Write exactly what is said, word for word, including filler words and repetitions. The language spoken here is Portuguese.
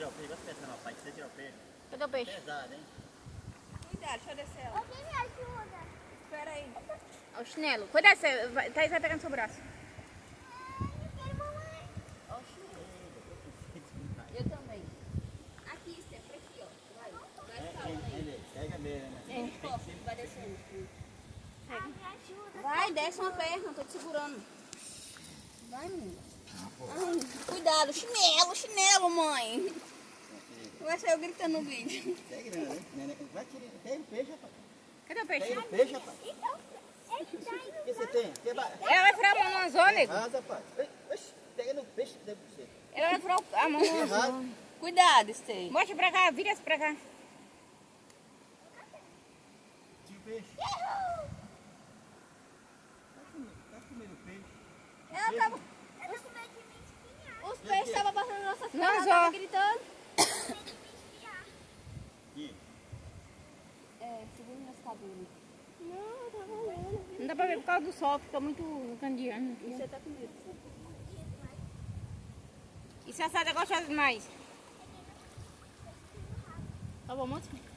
tirar o peixe, vai pensando, ó, pai, que você tirar o peixe. Cadê o peixe? Pesado, hein? Cuidado, deixa eu descer ela. Alguém me ajuda. Espera aí. Ó, o chinelo. Cuidado, você vai, Thaís vai pegar no seu braço. Ai, eu quero mamãe. Ó, o chinelo. Eu também. Aqui, Steph, aqui, ó. Vai. Vai escalando aí. Pega mesmo, né? É. Copo, vai descendo. Ai, me ajuda. Vai, desce uma perna, tô te segurando. Vai, menina. Ai, cuidado, chinelo, chinelo, mãe. Vai sair eu gritando no vídeo. É grande, né? Vai tirar, pega o peixe, rapaz. Cadê o peixe? Pega o peixe, rapaz. Então, ele tá O indo. que você tem? Que ba... Ela vai furar a mão no anzol, nego. Rasa, rapaz. Oxi, pega no peixe, deve ser. Ela vai furar a mão no anzol. Errado. Cuidado, Stay. Mostra pra cá, vira-se pra cá. Tira o peixe. Uhul. Tá comendo, tá comendo peixe. Ela tava... Eu tô com medo de me espinhar. Os peixes estavam passando nas nossas Não, pernas, só. ela tava gritando. Eu tô com medo de me espinhar. Aqui. É, segura meus cabelos. Não, tá valendo. Não dá pra ver por causa do sol, fica muito candeando. E você tá com medo? E se a assada gosta demais? Tá bom, moço?